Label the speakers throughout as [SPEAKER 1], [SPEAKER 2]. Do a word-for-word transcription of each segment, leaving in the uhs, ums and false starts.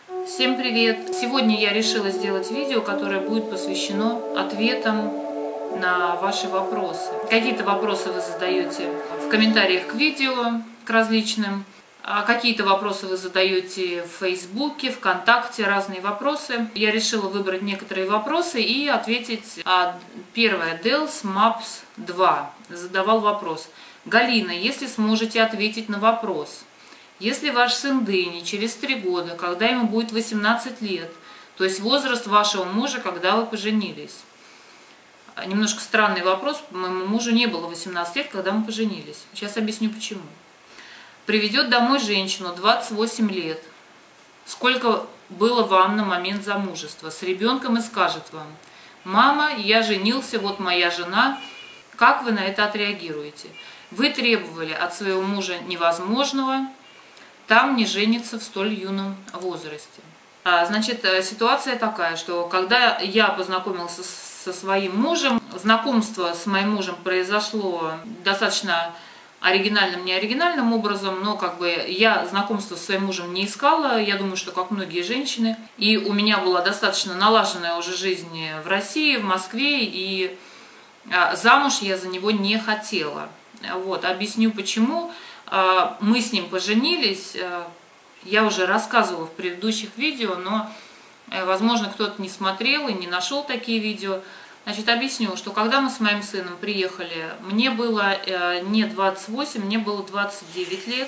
[SPEAKER 1] Всем привет! Сегодня я решила сделать видео, которое будет посвящено ответам на ваши вопросы. Какие-то вопросы вы задаете в комментариях к видео, к различным, а какие-то вопросы вы задаете в Фейсбуке, ВКонтакте, разные вопросы. Я решила выбрать некоторые вопросы и ответить. Первое. Делс Мапс два задавал вопрос. Галина, если сможете ответить на вопрос. Если ваш сын Дэнни через три года, когда ему будет восемнадцать лет, то есть возраст вашего мужа, когда вы поженились. Немножко странный вопрос, моему мужу не было восемнадцати лет, когда мы поженились. Сейчас объясню почему. Приведет домой женщину двадцать восемь лет, сколько было вам на момент замужества, с ребенком и скажет вам: мама, я женился, вот моя жена, как вы на это отреагируете? Вы требовали от своего мужа невозможного, там не женится в столь юном возрасте. Значит, ситуация такая, что когда я познакомился со своим мужем, знакомство с моим мужем произошло достаточно оригинальным, не оригинальным образом, но как бы я знакомство с своим мужем не искала, я думаю, что как многие женщины. И у меня была достаточно налаженная уже жизнь в России, в Москве, и замуж я за него не хотела. Вот, объясню почему. Мы с ним поженились, я уже рассказывала в предыдущих видео, но, возможно, кто-то не смотрел и не нашел такие видео. Значит, объясню, что когда мы с моим сыном приехали, мне было не двадцать восемь, мне было двадцать девять лет.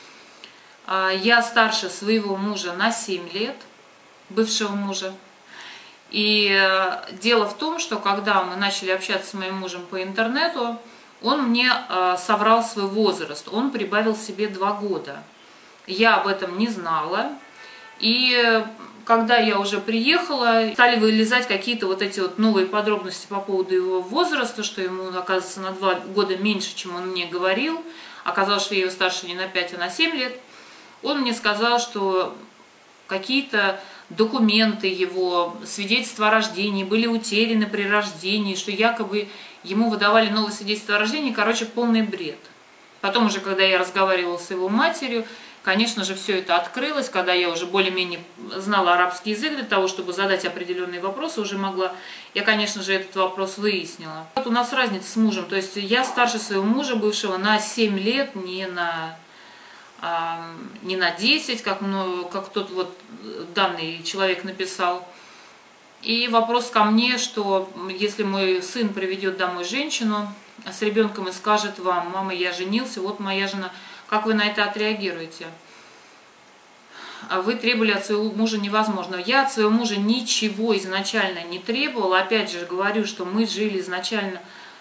[SPEAKER 1] Я старше своего мужа на семь лет, бывшего мужа. И дело в том, что когда мы начали общаться с моим мужем по интернету, он мне соврал свой возраст, он прибавил себе два года. Я об этом не знала. И когда я уже приехала, стали вылезать какие-то вот эти вот новые подробности по поводу его возраста, что ему, оказывается, на два года меньше, чем он мне говорил. Оказалось, что я его старше не на пять, а на семь лет. Он мне сказал, что какие-то документы его, свидетельства о рождении были утеряны при рождении, что якобы ему выдавали новое свидетельство о рождении, короче, полный бред. Потом уже, когда я разговаривала с его матерью, конечно же, все это открылось, когда я уже более-менее знала арабский язык для того, чтобы задать определенные вопросы, уже могла, я, конечно же, этот вопрос выяснила. Вот у нас разница с мужем, то есть я старше своего мужа бывшего на семь лет, не на, а, не на десять, как, ну, как тот вот данный человек написал. И вопрос ко мне, что если мой сын приведет домой женщину с ребенком и скажет вам: мама, я женился, вот моя жена, как вы на это отреагируете? Вы требовали от своего мужа невозможного. Я от своего мужа ничего изначально не требовала. Опять же говорю, что мы жили изначально,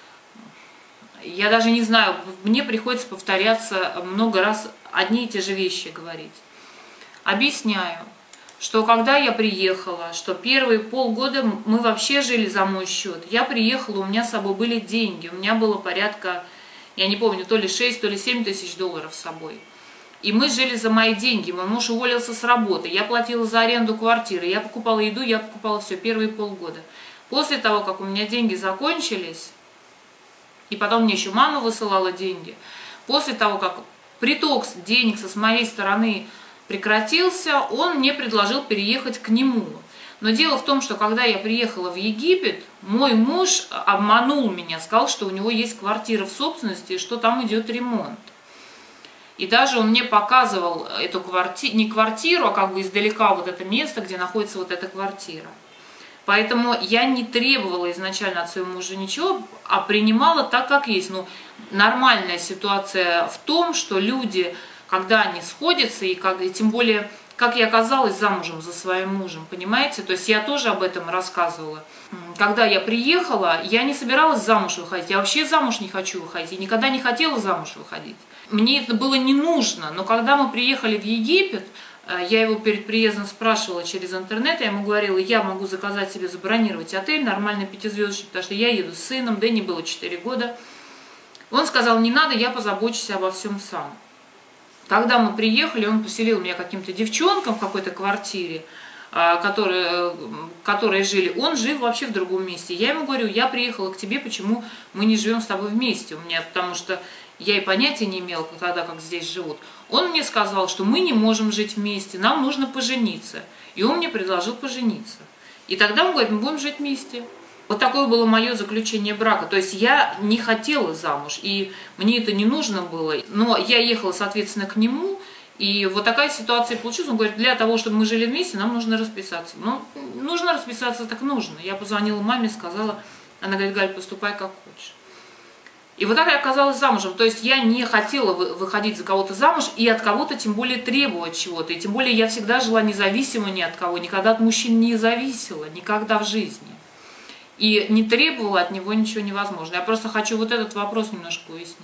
[SPEAKER 1] я даже не знаю, мне приходится повторяться много раз, одни и те же вещи говорить. Объясняю, что когда я приехала, что первые полгода мы вообще жили за мой счет. Я приехала, у меня с собой были деньги, у меня было порядка, я не помню, то ли шесть, то ли семь тысяч долларов с собой. И мы жили за мои деньги, мой муж уволился с работы, я платила за аренду квартиры, я покупала еду, я покупала все первые полгода. После того, как у меня деньги закончились, и потом мне еще мама высылала деньги, после того, как приток денег с моей стороны прекратился, он мне предложил переехать к нему. Но дело в том, что когда я приехала в Египет, мой муж обманул меня, сказал, что у него есть квартира в собственности и что там идет ремонт. И даже он мне показывал эту квартиру, не квартиру, а как бы издалека вот это место, где находится вот эта квартира. Поэтому я не требовала изначально от своего мужа ничего, а принимала так, как есть. Ну, нормальная ситуация в том, что люди, когда они сходятся, и, как, и тем более, как я оказалась замужем за своим мужем, понимаете? То есть я тоже об этом рассказывала. Когда я приехала, я не собиралась замуж выходить, я вообще замуж не хочу выходить, я никогда не хотела замуж выходить. Мне это было не нужно, но когда мы приехали в Египет, я его перед приездом спрашивала через интернет, я ему говорила: я могу заказать себе, забронировать отель, нормальный пятизвездочный, потому что я еду с сыном, Дэнни было четыре года. Он сказал: не надо, я позабочусь обо всем сам. Когда мы приехали, он поселил меня каким-то девчонкам в какой-то квартире, которые, которые жили. Он жил вообще в другом месте. Я ему говорю: я приехала к тебе, почему мы не живем с тобой вместе? У меня, потому что я и понятия не имела тогда, как здесь живут, он мне сказал, что мы не можем жить вместе, нам нужно пожениться. И он мне предложил пожениться. И тогда он говорит, мы будем жить вместе. Вот такое было мое заключение брака. То есть я не хотела замуж, и мне это не нужно было. Но я ехала, соответственно, к нему, и вот такая ситуация получилась. Он говорит, для того, чтобы мы жили вместе, нам нужно расписаться. Ну, нужно расписаться, так нужно. Я позвонила маме, сказала, она говорит, Галь, поступай как хочешь. И вот так я оказалась замужем. То есть я не хотела выходить за кого-то замуж и от кого-то тем более требовать чего-то. И тем более я всегда жила независимо ни от кого, никогда от мужчин не зависела, никогда в жизни. И не требовала от него ничего невозможного. Я просто хочу вот этот вопрос немножко уяснить.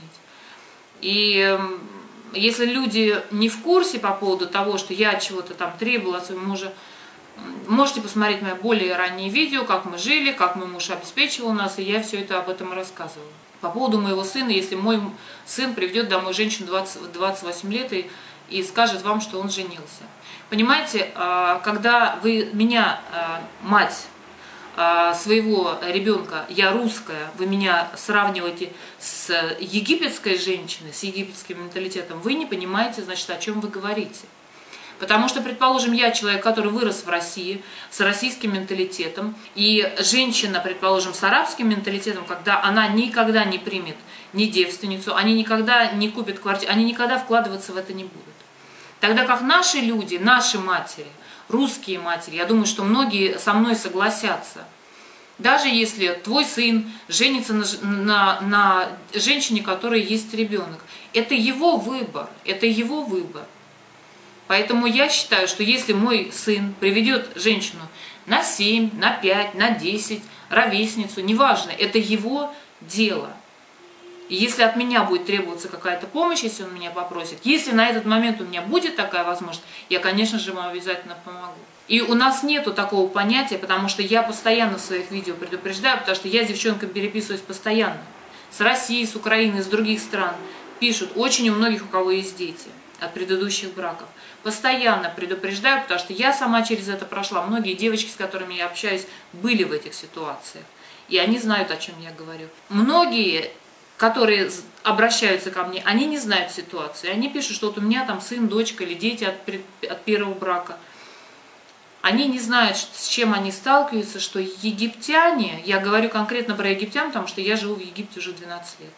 [SPEAKER 1] И если люди не в курсе по поводу того, что я чего-то там требовала от своего мужа, можете посмотреть мои более ранние видео, как мы жили, как мой муж обеспечивал нас, и я все это об этом рассказывала. По поводу моего сына, если мой сын приведет домой женщину двадцать восемь лет и, и скажет вам, что он женился. Понимаете, когда вы меня, мать своего ребенка, я русская, вы меня сравниваете с египетской женщиной, с египетским менталитетом, вы не понимаете, значит, о чем вы говорите. Потому что, предположим, я человек, который вырос в России, с российским менталитетом, и женщина, предположим, с арабским менталитетом, когда она никогда не примет ни девственницу, они никогда не купят квартиру, они никогда вкладываться в это не будут. Тогда как наши люди, наши матери, русские матери, я думаю, что многие со мной согласятся, даже если твой сын женится на, на, на женщине, у которой есть ребенок, это его выбор, это его выбор. Поэтому я считаю, что если мой сын приведет женщину на семь, на пять, на десять, ровесницу, неважно, это его дело. И если от меня будет требоваться какая-то помощь, если он меня попросит, если на этот момент у меня будет такая возможность, я, конечно же, ему обязательно помогу. И у нас нету такого понятия, потому что я постоянно в своих видео предупреждаю, потому что я с девчонками переписываюсь постоянно. С России, с Украины, с других стран пишут, очень у многих, у кого есть дети от предыдущих браков. Постоянно предупреждаю, потому что я сама через это прошла. Многие девочки, с которыми я общаюсь, были в этих ситуациях. И они знают, о чем я говорю. Многие, которые обращаются ко мне, они не знают ситуации. Они пишут, что вот у меня там сын, дочка или дети от, от первого брака. Они не знают, с чем они сталкиваются, что египтяне, я говорю конкретно про египтян, потому что я живу в Египте уже двенадцать лет.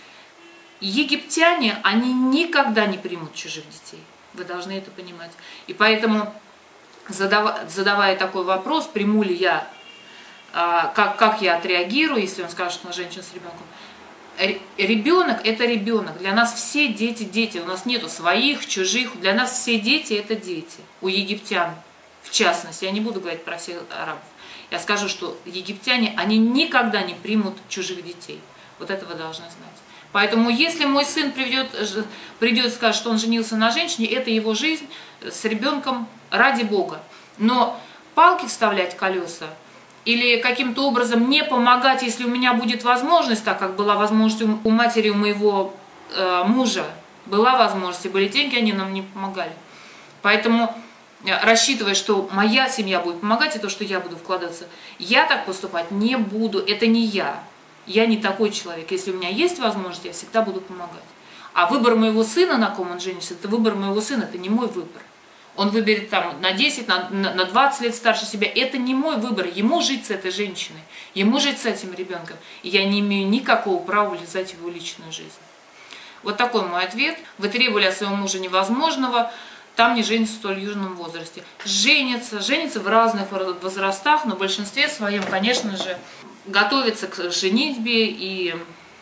[SPEAKER 1] Египтяне, они никогда не примут чужих детей. Вы должны это понимать. И поэтому, задавая, задавая такой вопрос, приму ли я, а, как, как я отреагирую, если он скажет, что он женщина с ребенком. Ребенок – это ребенок. Для нас все дети – дети. У нас нету своих, чужих. Для нас все дети – это дети. У египтян, в частности. Я не буду говорить про всех арабов. Я скажу, что египтяне, они никогда не примут чужих детей. Вот это вы должны знать. Поэтому, если мой сын приведет, придет и скажет, что он женился на женщине, это его жизнь с ребенком ради Бога. Но палки вставлять в колеса или каким-то образом не помогать, если у меня будет возможность, так как была возможность у матери, у моего э, мужа, была возможность, и были деньги, они нам не помогали. Поэтому, рассчитывая, что моя семья будет помогать, и то, что я буду вкладываться, я так поступать не буду, это не я. Я не такой человек. Если у меня есть возможность, я всегда буду помогать. А выбор моего сына, на ком он женится, это выбор моего сына, это не мой выбор. Он выберет там на десять, на, на двадцать лет старше себя. Это не мой выбор. Ему жить с этой женщиной, ему жить с этим ребенком. И я не имею никакого права влезать в его личную жизнь. Вот такой мой ответ. Вы требовали от своего мужа невозможного. Там не женится в столь южном возрасте. Женятся, женятся в разных возрастах, но в большинстве своем, конечно же, готовится к женитьбе и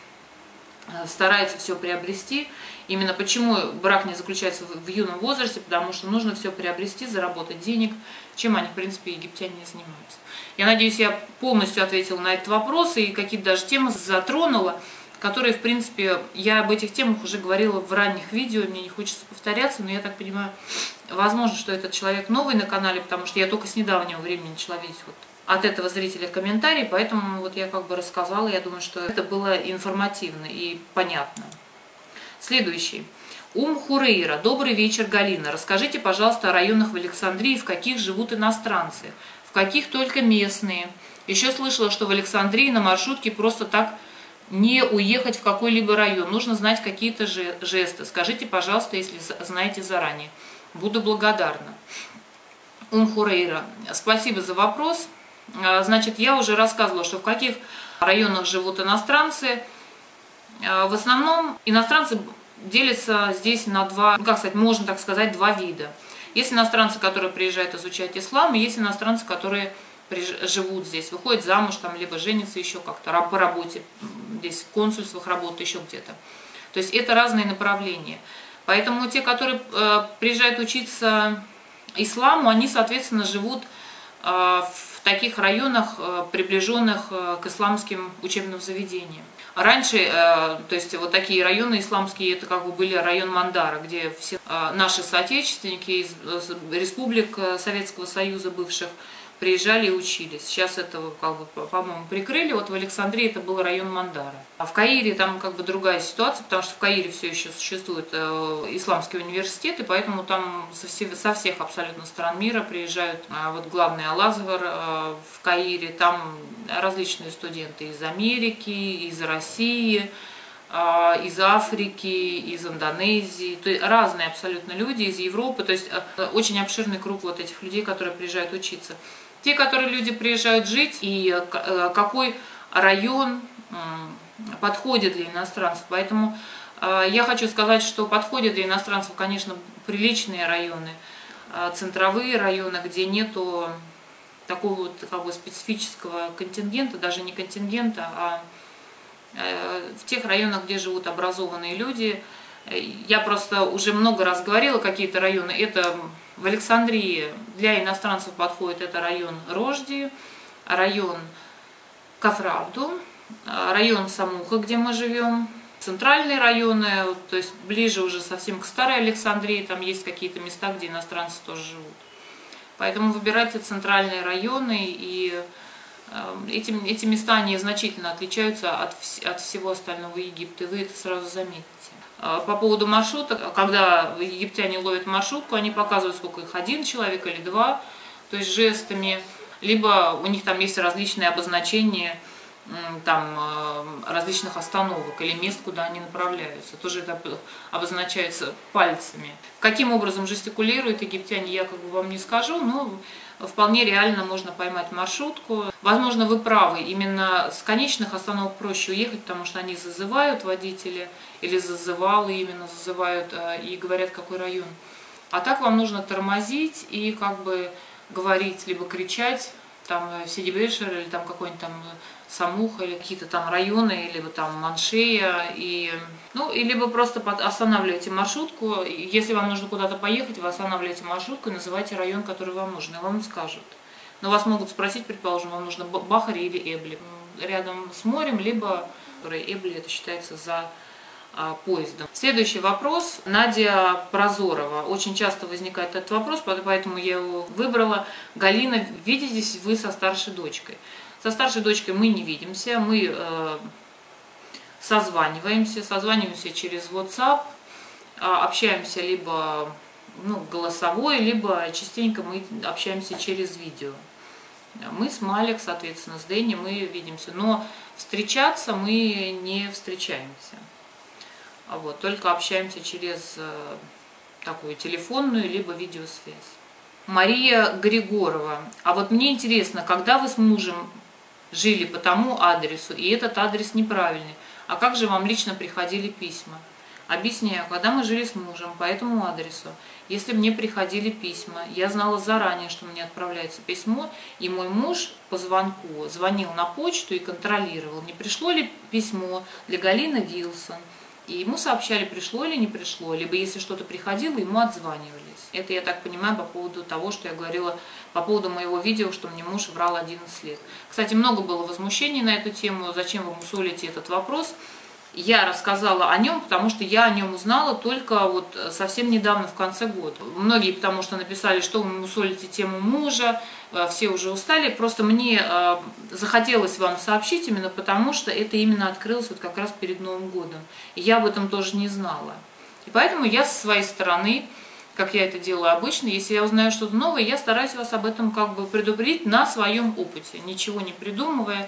[SPEAKER 1] старается все приобрести. Именно почему брак не заключается в юном возрасте, потому что нужно все приобрести, заработать денег, чем они, в принципе, египтяне не занимаются. Я надеюсь, я полностью ответила на этот вопрос и какие-то даже темы затронула, которые, в принципе, я об этих темах уже говорила в ранних видео, мне не хочется повторяться, но я так понимаю, возможно, что этот человек новый на канале, потому что я только с недавнего времени начала видеть вот от этого зрителя комментарий, поэтому вот я как бы рассказала, я думаю, что это было информативно и понятно. Следующий. Ум Хурейра. Добрый вечер, Галина. Расскажите, пожалуйста, о районах в Александрии, в каких живут иностранцы, в каких только местные. Еще слышала, что в Александрии на маршрутке просто так не уехать в какой-либо район. Нужно знать какие-то жесты. Скажите, пожалуйста, если знаете заранее. Буду благодарна. Умхурейра. Спасибо за вопрос. Значит, я уже рассказывала, что в каких районах живут иностранцы. В основном иностранцы делятся здесь на два, как сказать, можно так сказать, два вида. Есть иностранцы, которые приезжают изучать ислам, и есть иностранцы, которые живут здесь, выходят замуж, там, либо женятся еще как-то по работе, здесь в консульствах работают, еще где-то. То есть это разные направления. Поэтому те, которые э, приезжают учиться исламу, они, соответственно, живут э, в таких районах, э, приближенных э, к исламским учебным заведениям. Раньше, э, то есть вот такие районы исламские, это как бы были район Мандара, где все э, наши соотечественники из э, республик Советского Союза бывших приезжали и учились. Сейчас это, как бы, по-моему, прикрыли. Вот в Александрии это был район Мандара. А в Каире там как бы другая ситуация, потому что в Каире все еще существует э, исламский университет, и поэтому там со, все, со всех абсолютно стран мира приезжают. А вот главный Ал-Азгар э, в Каире, там различные студенты из Америки, из России, э, из Африки, из Индонезии, то есть разные абсолютно люди, из Европы, то есть э, очень обширный круг вот этих людей, которые приезжают учиться. Те, которые люди приезжают жить, и какой район подходит для иностранцев. Поэтому я хочу сказать, что подходят для иностранцев, конечно, приличные районы, центровые районы, где нету такого вот как бы специфического контингента, даже не контингента, а в тех районах, где живут образованные люди. Я просто уже много раз говорила, какие-то районы. Это в Александрии для иностранцев подходит это район Рожди, район Кафравду, район Самуха, где мы живем, центральные районы, то есть ближе уже совсем к Старой Александрии, там есть какие-то места, где иностранцы тоже живут. Поэтому выбирайте центральные районы, и эти, эти места они значительно отличаются от, от всего остального Египта, и вы это сразу заметите. По поводу маршруток, когда египтяне ловят маршрутку, они показывают, сколько их, один человек или два, то есть жестами, либо у них там есть различные обозначения там, различных остановок или мест, куда они направляются. Тоже это обозначается пальцами. Каким образом жестикулируют египтяне, я как бы вам не скажу, но вполне реально можно поймать маршрутку. Возможно, вы правы, именно с конечных остановок проще уехать, потому что они зазывают водителя, или зазывалы именно зазывают и говорят, какой район. А так вам нужно тормозить и как бы говорить, либо кричать, там Сиди-Бешер, или там какой-нибудь там Самуха, или какие-то там районы, либо там Маншея, и, ну, и либо просто останавливаете маршрутку. Если вам нужно куда-то поехать, вы останавливаете маршрутку и называете район, который вам нужен, и вам скажут. Но вас могут спросить, предположим, вам нужно Бахари или Эбли. Рядом с морем, либо Эбли, это считается за а, поездом. Следующий вопрос. Надя Прозорова. Очень часто возникает этот вопрос, поэтому я его выбрала. Галина, видитесь вы со старшей дочкой? Со старшей дочкой мы не видимся, мы э, созваниваемся, созваниваемся через WhatsApp, э, общаемся либо ну, голосовой, либо частенько мы общаемся через видео. Мы с Малик, соответственно, с Дэнни мы видимся, но встречаться мы не встречаемся. Вот, только общаемся через э, такую телефонную, либо видеосвязь. Мария Григорова. А вот мне интересно, когда вы с мужем жили по тому адресу, и этот адрес неправильный, а как же вам лично приходили письма? Объясняю, когда мы жили с мужем по этому адресу, если мне приходили письма, я знала заранее, что мне отправляется письмо, и мой муж по звонку звонил на почту и контролировал, не пришло ли письмо для Галины Вилсон, и ему сообщали, пришло или не пришло, либо если что-то приходило, ему отзванивались. Это, я так понимаю, по поводу того, что я говорила, по поводу моего видео, что мне муж врал одиннадцать лет. Кстати, много было возмущений на эту тему, зачем вы мусолите этот вопрос. Я рассказала о нем, потому что я о нем узнала только вот совсем недавно, в конце года. Многие потому что написали, что вы мусолите тему мужа, все уже устали. Просто мне захотелось вам сообщить именно потому, что это именно открылось вот как раз перед Новым годом. И я об этом тоже не знала. И поэтому я со своей стороны, как я это делаю обычно, если я узнаю что-то новое, я стараюсь вас об этом как бы предупредить на своем опыте, ничего не придумывая.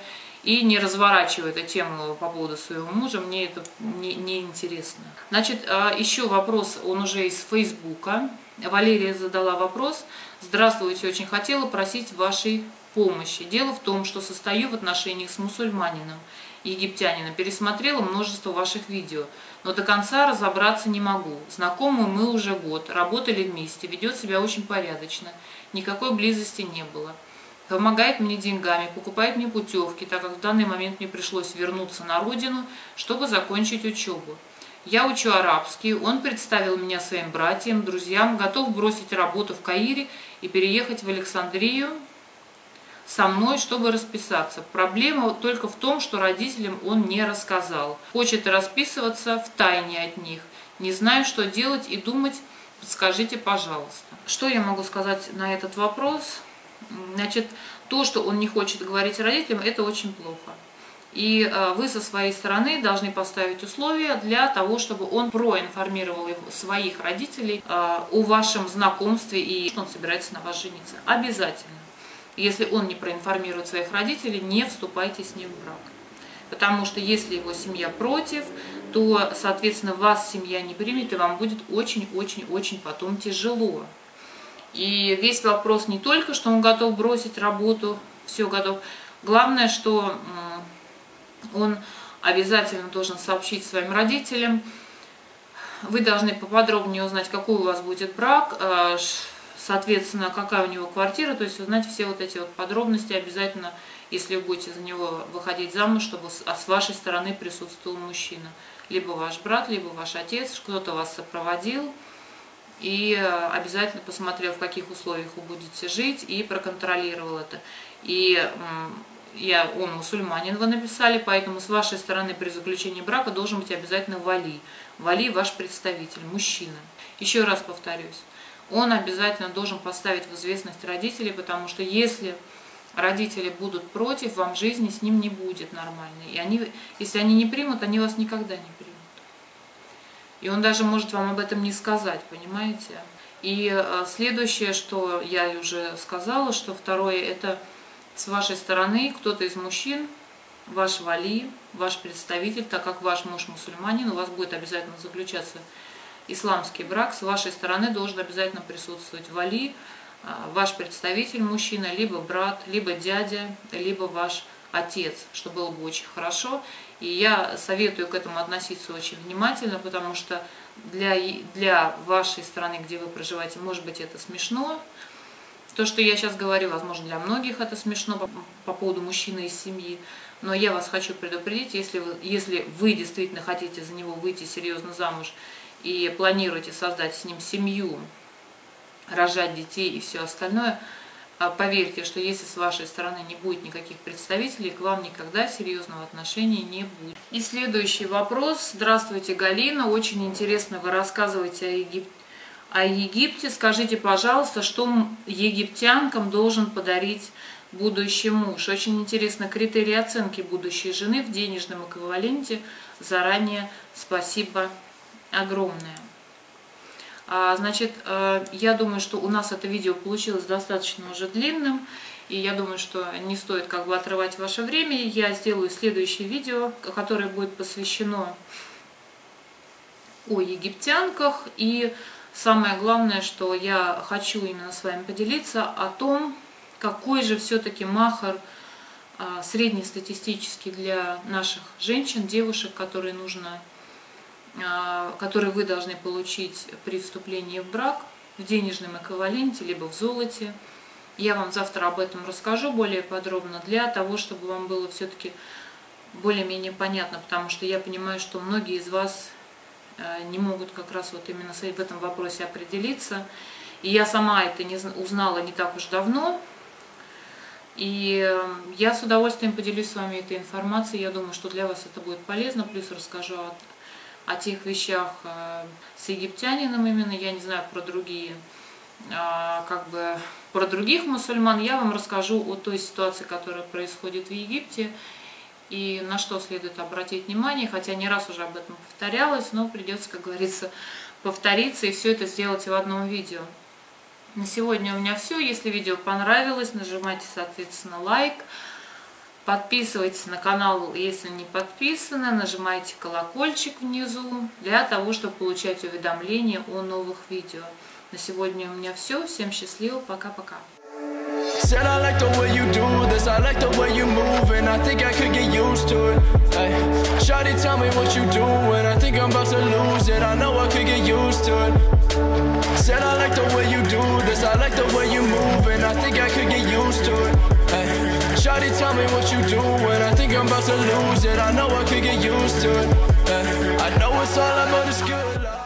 [SPEAKER 1] и не разворачиваю эту тему по поводу своего мужа, мне это не, не интересно. Значит, еще вопрос, он уже из Фейсбука. Валерия задала вопрос. Здравствуйте, очень хотела просить вашей помощи. Дело в том, что состою в отношениях с мусульманином, египтянином. Пересмотрела множество ваших видео, но до конца разобраться не могу. Знакомы мы уже год, работали вместе, ведет себя очень порядочно, никакой близости не было. Помогает мне деньгами, покупает мне путевки, так как в данный момент мне пришлось вернуться на родину, чтобы закончить учебу. Я учу арабский, он представил меня своим братьям, друзьям, готов бросить работу в Каире и переехать в Александрию со мной, чтобы расписаться. Проблема только в том, что родителям он не рассказал. Хочет расписываться в тайне от них. Не знаю, что делать и думать, подскажите, пожалуйста. Что я могу сказать на этот вопрос? Значит, то, что он не хочет говорить родителям, это очень плохо. И вы со своей стороны должны поставить условия для того, чтобы он проинформировал своих родителей о вашем знакомстве и что он собирается на вас жениться. Обязательно. Если он не проинформирует своих родителей, не вступайте с ним в брак. Потому что если его семья против, то, соответственно, вас семья не примет, и вам будет очень-очень-очень потом тяжело. И весь вопрос не только, что он готов бросить работу, все готов. Главное, что он обязательно должен сообщить своим родителям. Вы должны поподробнее узнать, какой у вас будет брак, соответственно, какая у него квартира, то есть узнать все вот эти вот подробности обязательно, если вы будете за него выходить замуж, чтобы с вашей стороны присутствовал мужчина. Либо ваш брат, либо ваш отец, кто-то вас сопроводил. И обязательно посмотрел, в каких условиях вы будете жить, и проконтролировал это. И я, он мусульманин, вы написали, поэтому с вашей стороны при заключении брака должен быть обязательно вали. Вали ваш представитель, мужчина. Еще раз повторюсь, он обязательно должен поставить в известность родителей, потому что если родители будут против, вам жизни с ним не будет нормальной. И они, если они не примут, они вас никогда не примут. И он даже может вам об этом не сказать, понимаете? И следующее, что я уже сказала, что второе, это с вашей стороны кто-то из мужчин, ваш вали, ваш представитель, так как ваш муж мусульманин, у вас будет обязательно заключаться исламский брак, с вашей стороны должен обязательно присутствовать вали, ваш представитель мужчина, либо брат, либо дядя, либо ваш отец, что было бы очень хорошо. И я советую к этому относиться очень внимательно, потому что для, для вашей страны, где вы проживаете, может быть, это смешно. То, что я сейчас говорю, возможно, для многих это смешно по, по поводу мужчины из семьи. Но я вас хочу предупредить, если вы, если вы действительно хотите за него выйти серьезно замуж и планируете создать с ним семью, рожать детей и все остальное, поверьте, что если с вашей стороны не будет никаких представителей, к вам никогда серьезного отношения не будет. И следующий вопрос. Здравствуйте, Галина. Очень интересно, вы рассказываете о, Егип... о Египте. Скажите, пожалуйста, что египтянкам должен подарить будущий муж? Очень интересно критерии оценки будущей жены в денежном эквиваленте. Заранее спасибо огромное. Значит, я думаю, что у нас это видео получилось достаточно уже длинным, и я думаю, что не стоит как бы отрывать ваше время. Я сделаю следующее видео, которое будет посвящено о египтянках, и самое главное, что я хочу именно с вами поделиться о том, какой же все-таки махар среднестатистический для наших женщин, девушек, которые нужно которые вы должны получить при вступлении в брак в денежном эквиваленте, либо в золоте. Я вам завтра об этом расскажу более подробно, для того, чтобы вам было все-таки более-менее понятно, потому что я понимаю, что многие из вас не могут как раз вот именно в этом вопросе определиться. И я сама это не узнала не так уж давно, и я с удовольствием поделюсь с вами этой информацией. Я думаю, что для вас это будет полезно, плюс расскажу о о тех вещах с египтянином именно, я не знаю про другие, как бы про других мусульман, я вам расскажу о той ситуации, которая происходит в Египте, и на что следует обратить внимание, хотя не раз уже об этом повторялось, но придется, как говорится, повториться и все это сделать в одном видео. На сегодня у меня все. Если видео понравилось, нажимайте, соответственно, лайк. Подписывайтесь на канал, если не подписаны, нажимайте колокольчик внизу для того, чтобы получать уведомления о новых видео. На сегодня у меня все. Всем счастливо, пока-пока.
[SPEAKER 2] Said I like the way you do this, I like the way you move, and I think I could get used to it. Hey, shawty, tell me what you doing, I think I'm about to lose it, I know I could get used to it. Said I like the way you do this, I like the way you move, and I think I could get used to it. Hey, shawty, tell me what you doing, I think I'm about to lose it, I know I could get used to it. Hey, I know it's all about this good life.